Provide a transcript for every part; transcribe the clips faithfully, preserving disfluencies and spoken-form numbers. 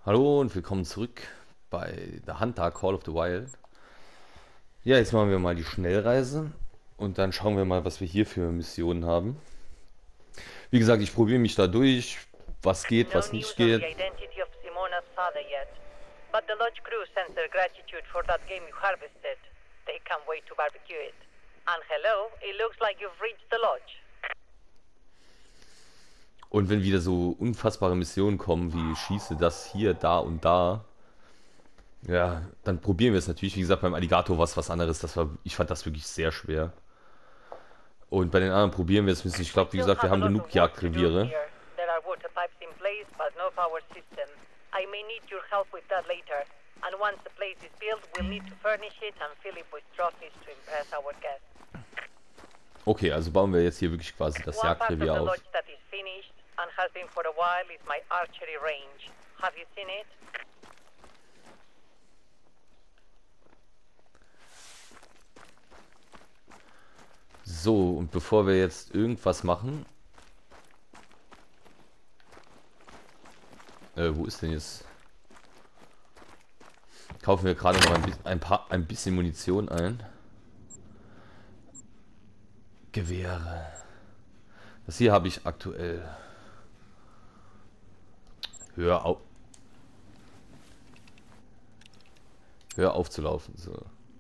Hallo und willkommen zurück bei The Hunter Call of the Wild. Ja, jetzt machen wir mal die Schnellreise und dann schauen wir mal, was wir hier für Missionen haben. Wie gesagt, ich probiere mich da durch, was geht, No was nicht news on geht. the identity of Simona's father yet, but the Lodge crew sends their gratitude for that game you harvested. They can't wait to barbecue it. And hello, it looks like you've reached the Lodge. Und wenn wieder so unfassbare Missionen kommen, wie schieße das hier, da und da, ja, dann probieren wir es natürlich. Wie gesagt, beim Alligator war es was anderes. Das war, ich fand das wirklich sehr schwer. Und bei den anderen probieren wir es ein bisschen. Ich We glaube, wie still gesagt, wir have a haben lot of genug work to do Jagdreviere. here. There are water pipes in place, but no power system. I may need your help with that later. And once the place is built, we'll need to furnish it and fill it with trophies to impress our guests. Okay, also bauen wir jetzt hier wirklich quasi das One part of the Jagdrevier auf. lodge that is finished and has been for a while is my archery range. Have you seen it? So, und bevor wir jetzt irgendwas machen... Äh, wo ist denn jetzt... Kaufen wir gerade noch ein, bi ein, paar, ein bisschen Munition ein. Gewehre. Das hier habe ich aktuell. Hör auf. Hör auf zu laufen. So.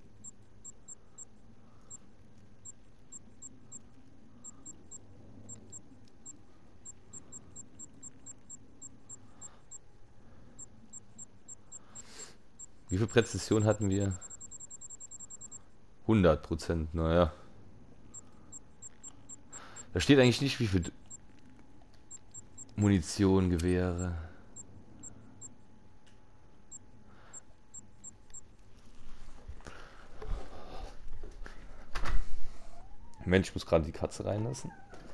Wie viel Präzision hatten wir? hundert Prozent, naja. Da steht eigentlich nicht, wie viel Munition, Gewehre. Mensch, ich muss gerade die Katze reinlassen.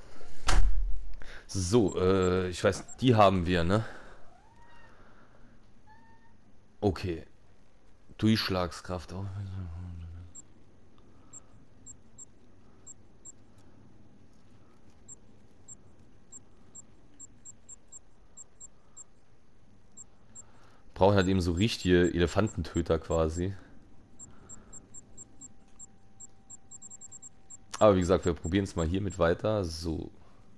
So, äh, ich weiß, die haben wir, ne? Okay. Durchschlagskraft auch. Brauchen halt eben so richtige Elefantentöter quasi. Aber wie gesagt, wir probieren es mal hiermit weiter. So.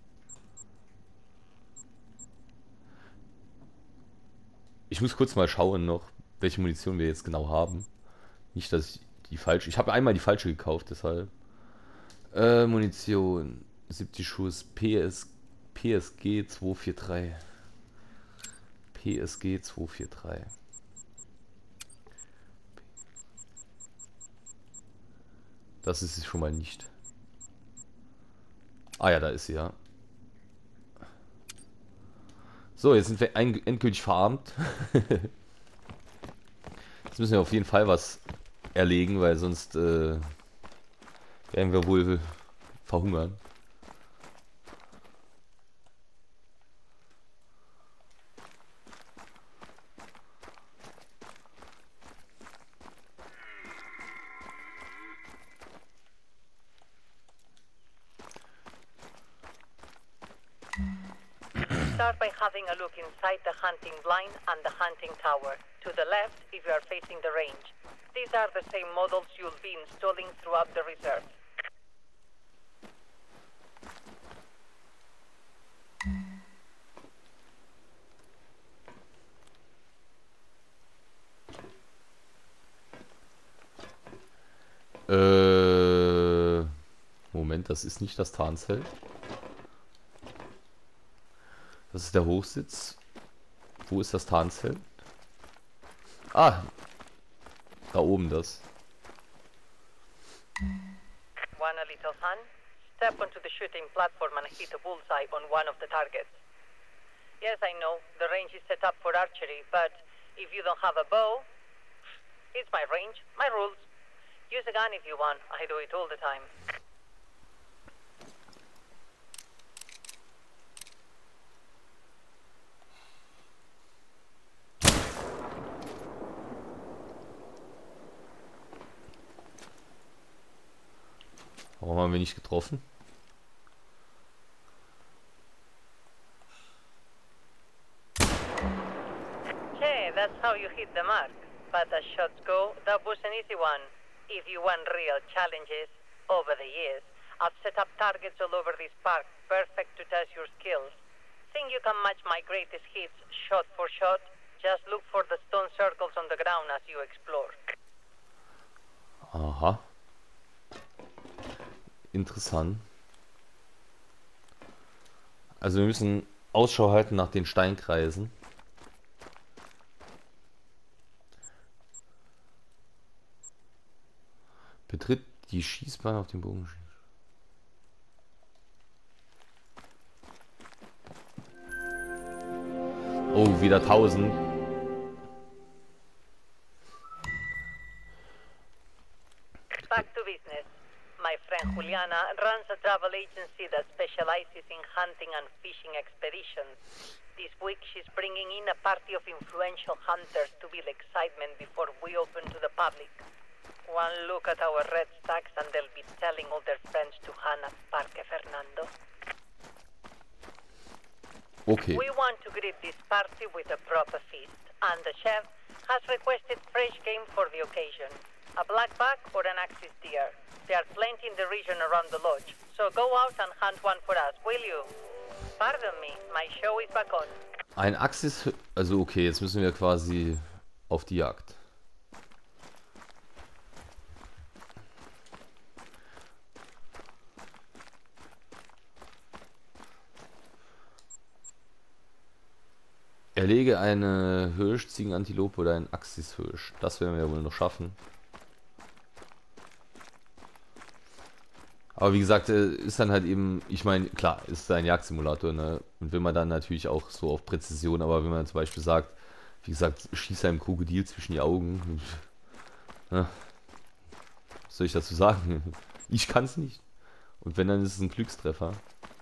Ich muss kurz mal schauen noch, welche Munition wir jetzt genau haben. Nicht, dass ich die falsche... Ich habe einmal die falsche gekauft, deshalb. Äh, Munition. siebzig Schuss. P S, P S G zweihundertdrei. P S G zweihundertdrei. Das ist sie schon mal nicht. Ah ja, da ist sie, ja. So, jetzt sind wir endgültig verarmt. Jetzt müssen wir auf jeden Fall was erlegen, weil sonst äh, werden wir wohl verhungern. Start by having a look inside the hunting blind and the hunting tower. To the left, if you are facing the range. These are the same models you'll be installing throughout the reserve. Äh, Moment, das ist nicht das Tarnzelt. Das ist der Hochsitz. Wo ist das Tarnzelt? Ah, da oben das. Want a little fun? Step onto the shooting platform and hit a bullseye on one of the targets. Yes, I know, the range is set up for archery, but if you don't have a bow, it's my range, my rules. Use a gun if you want, I do it all the time. Warum haben wir nicht getroffen? Okay, Yeah, that's how you hit the mark. But as shots go, that was an easy one. If you want real challenges, over the years, I've set up targets all over this park, perfect to test your skills. Think you can match my greatest hits shot for shot? Just look for the stone circles on the ground as you explore. Aha. Interessant. Also wir müssen Ausschau halten nach den Steinkreisen. Betritt die Schießbahn auf dem Bogen. Oh, wieder tausend. Back to business. My friend Juliana runs a travel agency that specializes in hunting and fishing expeditions. This week she's bringing in a party of influential hunters to build excitement before we open to the public. One look at our red stacks and they'll be telling all their friends to hunt at Parque Fernando. Okay. We want to greet this party with a proper feast, and the chef has requested fresh game for the occasion. A blackback or an axis deer. There are plenty in the region around the lodge, so go out and hunt one for us, will you? Pardon me, my show is back on. Ein Axis, also okay, jetzt müssen wir quasi auf die Jagd. Erlege eine Hirsch, Ziegenantilope oder einen Axis-Hirsch. Das werden wir wohl noch schaffen. Aber wie gesagt, ist dann halt eben, ich meine, klar, ist ein Jagdsimulator, ne? Und will man dann natürlich auch so auf Präzision, aber wenn man zum Beispiel sagt, wie gesagt, schieß einem Krokodil zwischen die Augen. Ne? Was soll ich dazu sagen? Ich kann es nicht. Und wenn, dann ist es ein Glückstreffer.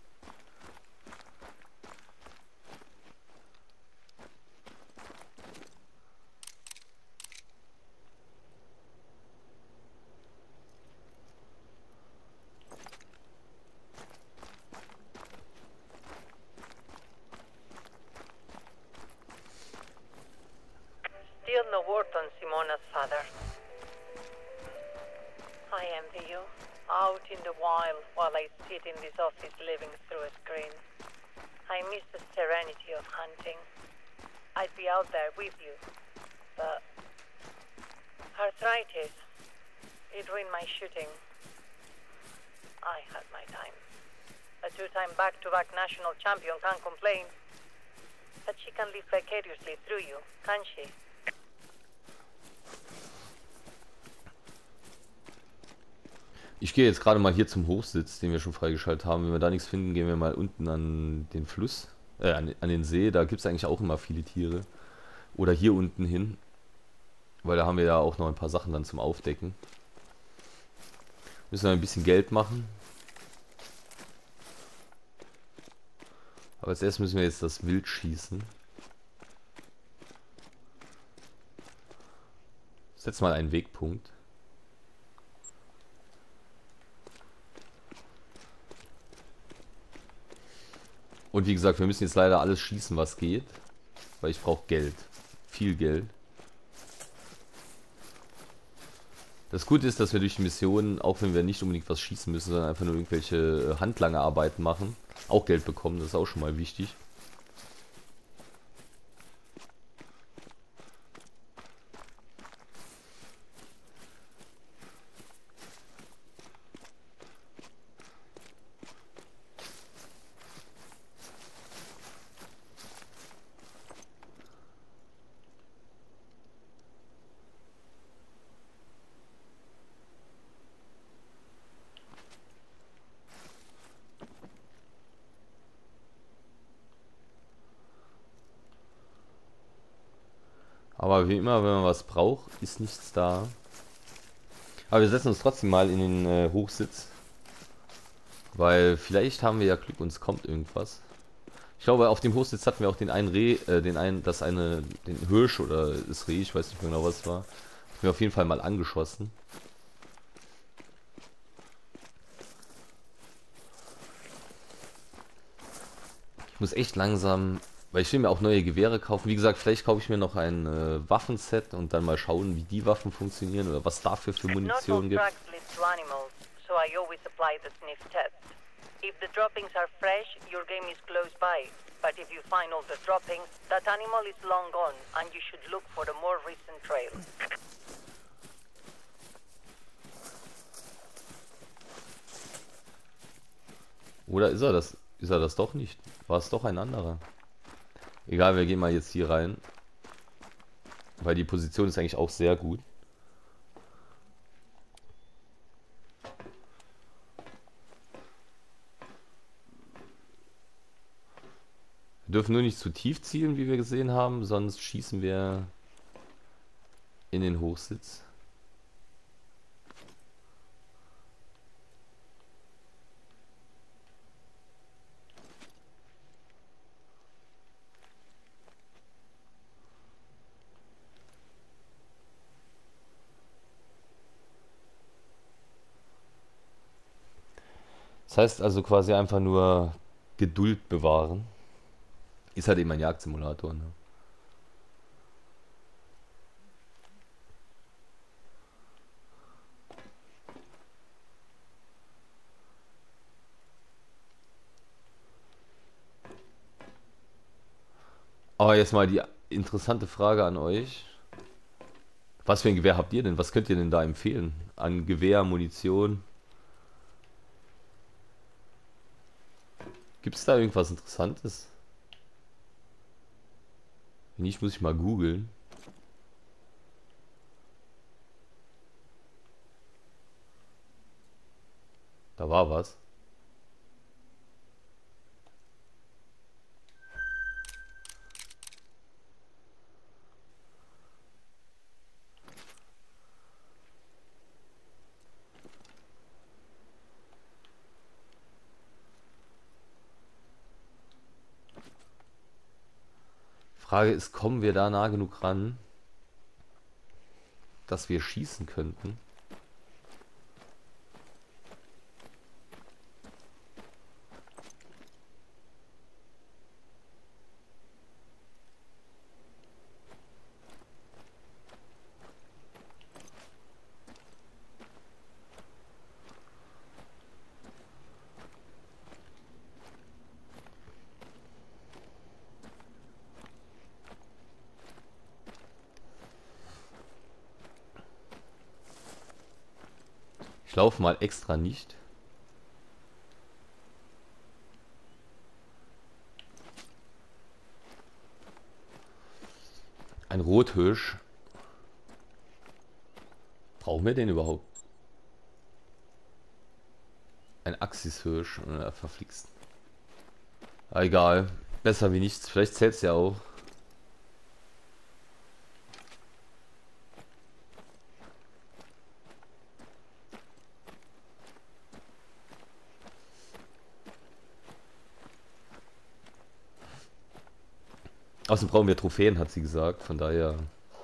Still no word on Simona's father. I envy you. Out in the wild while I sit in this office living through a screen. I miss the serenity of hunting. I'd be out there with you, but arthritis, it ruined my shooting. I had my time. A two-time back-to-back national champion can't complain. But she can live vicariously through you, can't she? Ich gehe jetzt gerade mal hier zum Hochsitz, den wir schon freigeschaltet haben. Wenn wir da nichts finden, gehen wir mal unten an den Fluss, äh, an, an den See. Da gibt es eigentlich auch immer viele Tiere. Oder hier unten hin. Weil da haben wir ja auch noch ein paar Sachen dann zum Aufdecken. Müssen wir ein bisschen Geld machen. Aber als erstes müssen wir jetzt das Wild schießen. Setz mal einen Wegpunkt. Und wie gesagt, wir müssen jetzt leider alles schießen, was geht. Weil ich brauche Geld. Viel Geld. Das Gute ist, dass wir durch die Missionen, auch wenn wir nicht unbedingt was schießen müssen, sondern einfach nur irgendwelche Handlangerarbeiten machen, auch Geld bekommen. Das ist auch schon mal wichtig. Aber wie immer, wenn man was braucht, ist nichts da. Aber wir setzen uns trotzdem mal in den äh, Hochsitz. Weil vielleicht haben wir ja Glück und es kommt irgendwas. Ich glaube, auf dem Hochsitz hatten wir auch den einen Reh, äh, den einen, das eine, den Hirsch oder das Reh, ich weiß nicht mehr genau, was es war. Hat mir auf jeden Fall mal angeschossen. Ich muss echt langsam Weil ich will mir auch neue Gewehre kaufen. Wie gesagt, vielleicht kaufe ich mir noch ein äh, Waffenset und dann mal schauen, wie die Waffen funktionieren oder was dafür für Not all Munition gibt. tracks lead to animals, so I always apply the sniff test. If the droppings are fresh, your game is close by. But if you find all the droppings, that animal is long gone, and you should look for the more recent trail. Oder ist er das? Ist er das doch nicht? War es doch ein anderer? Egal, wir gehen mal jetzt hier rein. Weil die Position ist eigentlich auch sehr gut. Wir dürfen nur nicht zu tief zielen, wie wir gesehen haben, sonst schießen wir in den Hochsitz. Das heißt also quasi einfach nur Geduld bewahren. Ist halt eben ein Jagdsimulator, ne? Aber jetzt mal die interessante Frage an euch. Was für ein Gewehr habt ihr denn? Was könnt ihr denn da empfehlen? An Gewehr, Munition? Gibt es da irgendwas Interessantes? Wenn nicht, muss ich mal googeln. Da war was. Frage ist, kommen wir da nah genug ran, dass wir schießen könnten? Ich laufe mal extra nicht. Ein Rothirsch. Brauchen wir den überhaupt? Ein Axishirsch. Äh, verflixt. Ah, egal. Besser wie nichts. Vielleicht zählt es ja auch. Außerdem brauchen wir Trophäen, hat sie gesagt. Von daher.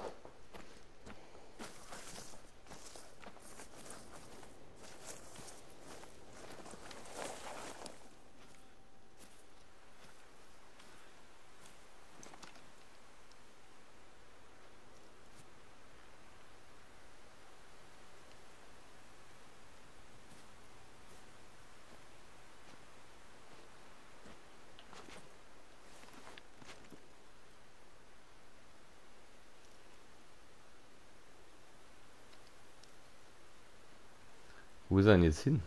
Wo ist er denn jetzt hin?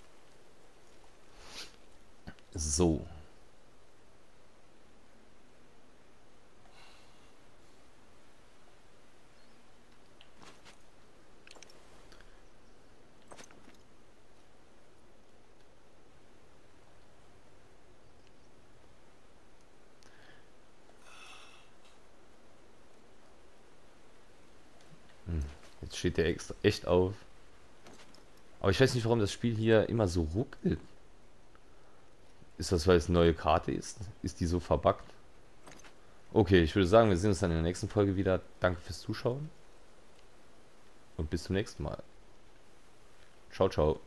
So. Jetzt steht der extra echt auf. Aber ich weiß nicht, warum das Spiel hier immer so ruckelt. Ist das, weil es eine neue Karte ist? Ist die so verbuggt? Okay, ich würde sagen, wir sehen uns dann in der nächsten Folge wieder. Danke fürs Zuschauen. Und bis zum nächsten Mal. Ciao, ciao.